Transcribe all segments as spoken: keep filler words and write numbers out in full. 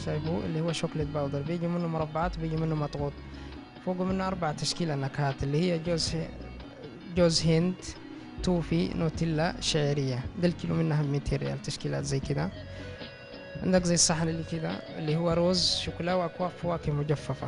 شايفه اللي هو شوكليت باودر، بيجي منه مربعات وبيجي منه مضغوط. فوق منه أربع تشكيلة نكهات اللي هي جوز جوز هند، توفي، نوتيلا، شعرية. ده الكيلو منها بميتين ريال تشكيلات زي كده. عندك زي الصحن اللي كده اللي هو روز شوكولا وأكواب فواكه مجففة.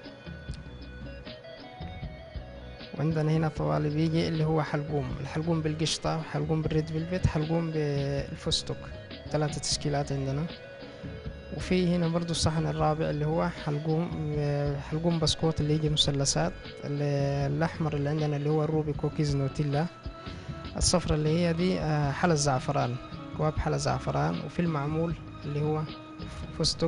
وعندنا هنا طوالي بيجي اللي هو حلقوم، الحلقوم بالقشطة، حلقوم بالريد فيلفت، حلقوم بالفستق، ثلاثة تشكيلات عندنا. وفي هنا برضو الصحن الرابع اللي هو حلقوم حلقوم بسكوت اللي يجي مثلثات. الأحمر اللي عندنا اللي هو الروبي كوكيز نوتيلا. الصفرة اللي هي دي حلا الزعفران، كواب حلا زعفران. وفي المعمول اللي هو فستق.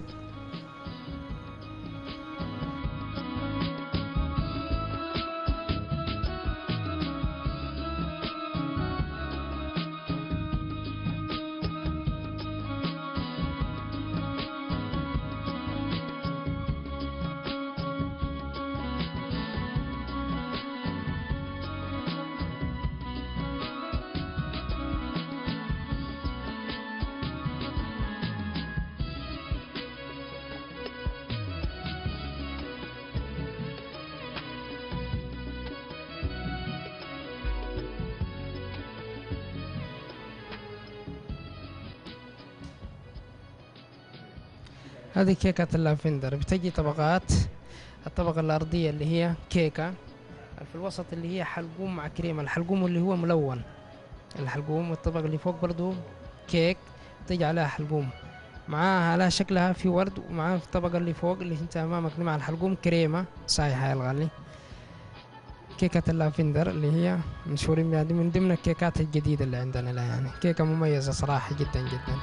هذه كيكة اللافندر، بتجي طبقات. الطبقة الأرضية اللي هي كيكة، في الوسط اللي هي حلقوم مع كريمة، الحلقوم اللي هو ملون الحلقوم. والطبقة اللي فوق برضو كيك تجي عليها حلقوم، معاها على شكلها في ورد. ومعاها في الطبقة اللي فوق اللي انت امامك مع الحلقوم كريمة سايحة يا الغالي. كيكة اللافندر اللي هي مشهورين بها، دي من ضمن الكيكات الجديدة اللي عندنا. لا يعني كيكة مميزة صراحة جدا جدا.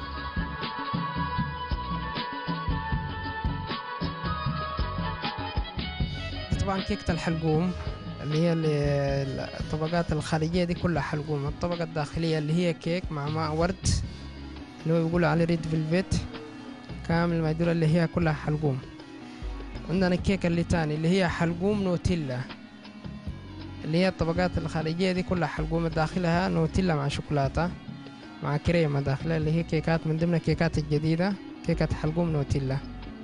طبعا كيكة الحلقوم اللي هي الطبقات الخارجية دي كلها حلقوم. الطبقة الداخلية اللي هي كيك مع ماء ورد اللي هو يقولوا عليه ريد فيلفيت كامل ما يدور، اللي هي كلها حلقوم. عندنا الكيكة اللي تاني اللي هي حلقوم نوتيلا، اللي هي الطبقات الخارجية دي كلها حلقوم، داخلها نوتيلا مع شوكولاتة مع كريمة داخلها، اللي هي كيكات من ضمن الكيكات الجديدة، كيكة حلقوم نوتيلا.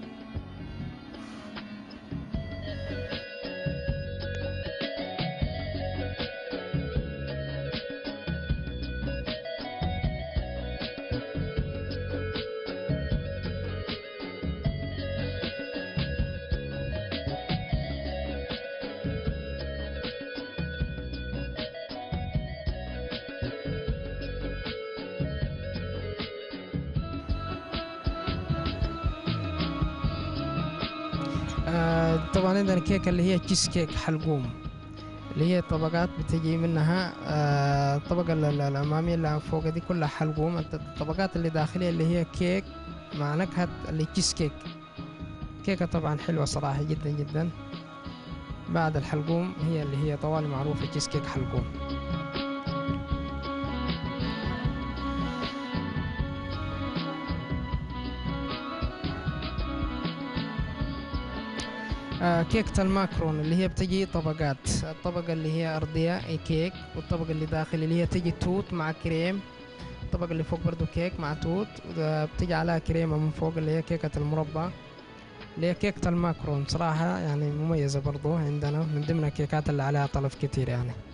آه طبعا عندنا الكيكة اللي هي تشيز كيك حلقوم، اللي هي طبقات بتجي منها. آه الطبقة الأمامية اللي فوق دي كلها حلقوم، الطبقات اللي داخلية اللي هي كيك مع نكهة اللي تشيز كيك. كيكة طبعا حلوة صراحة جدا جدا. بعد الحلقوم هي اللي هي طوالي معروفة تشيز كيك حلقوم. آه كيكة الماكرون اللي هي بتجي طبقات، الطبقة اللي هي أرضية أي كيك، والطبقة اللي داخل اللي هي تجي توت مع كريم، الطبقة اللي فوق برضو كيك مع توت بتجي عليها كريمة من فوق اللي هي كيكة المربى اللي هي كيكة الماكرون. صراحة يعني مميزة برضو عندنا، من ضمن الكيكات اللي عليها طلب كتير يعني.